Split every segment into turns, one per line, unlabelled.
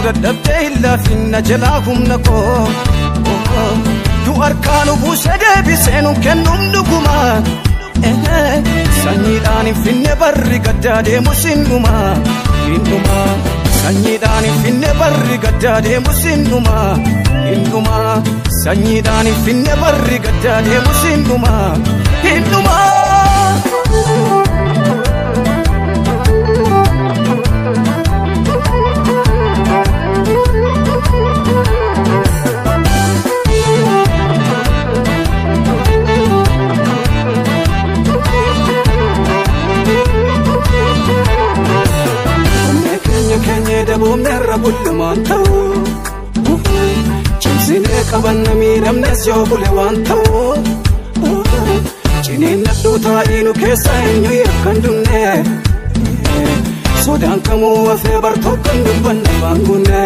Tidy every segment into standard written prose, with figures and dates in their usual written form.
dadhabde illa finna jalaa humna koo du arkaanu buuse deebiseenuun kennuun dhuguma sanyiidhaan hin finne barri gaddaa deemus hin dhuma hin dhuma sanyiidhaan hin finne barri gaddaa deemus hin dhuma hin dhuma sanyiidhaan hin finne barri gaddaa deemus hin dhuma hin dhuma. Dabumne rabulman ta'u cimsine qabanna miidhamnes yoo bule waan ta'u ciniin nadhuutaa inu keessa eenyu yakkan dunne sodaan kamuu wafee bartookkan dubbanne waan gunne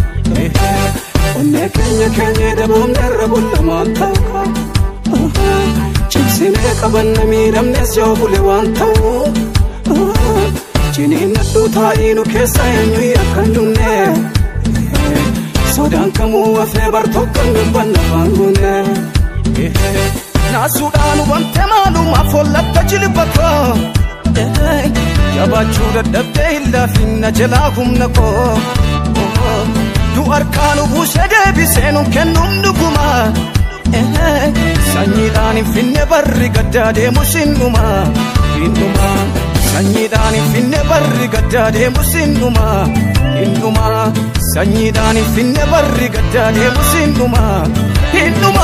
onne keenya dabumne rabulman ta'u cimsine qabanna miidhamnes yoo bule waan ta'u ciniin nadhuutaa inu keessa eenyu yakkan dunne sodaan kamuu wafee bartookkan dubbanne waan gunne naasuudhaan wante maalumaaf hollatta jilbata jabaachuu dadhabde illa finna jalaa humna koo du arkaanu buuse deebiseenuun kennuun dhuguma sanyiidhaan hin finne barri gaddaa deemus hin dhuma hin dhuma sanyiidhaan hin finne barri gaddaa deemus hin dhuma hin dhuma sanyiidhaan hin finne barri gaddaa deemus hin dhuma hin dhuma.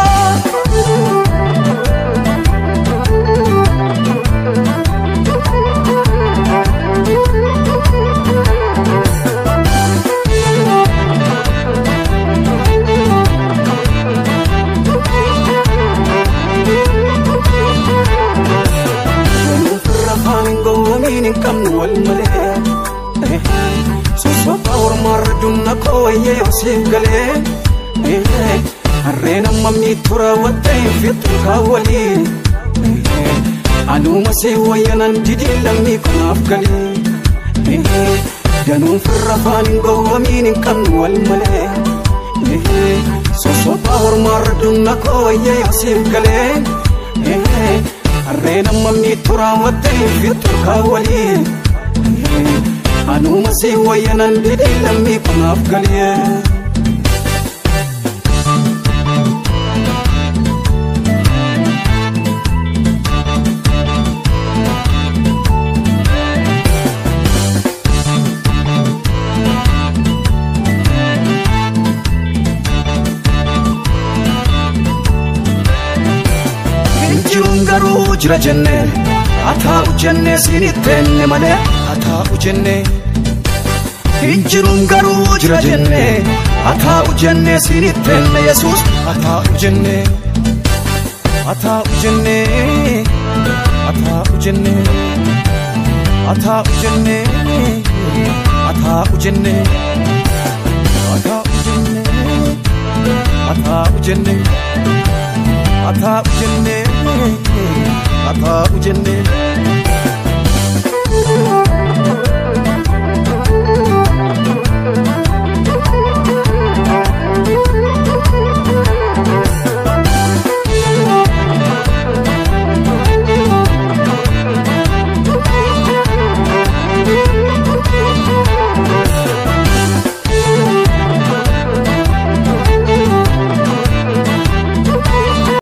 Kam wal male sosoba ormar dunna koye yosif gale arena mamni tura watay fitu kawali anu masi wayanan didilamni kunaf gale danu firrafan gowamin kam wal male sosoba ormar dunna koye yosif gale arena mamni tura watay fitu kawali anu masi wayanan didilamni kunaf gale jira jenne ataa ujenne sinitenne male ataa ujenne hinjirun garuu jira jenne ataa ujenne sinitenne yesus ataa ujenne ataa ujenne ataa ujenne ataa ujenne ataa ujenne ataa ujenne ataa ujenne ataa ujenne Ata ujenne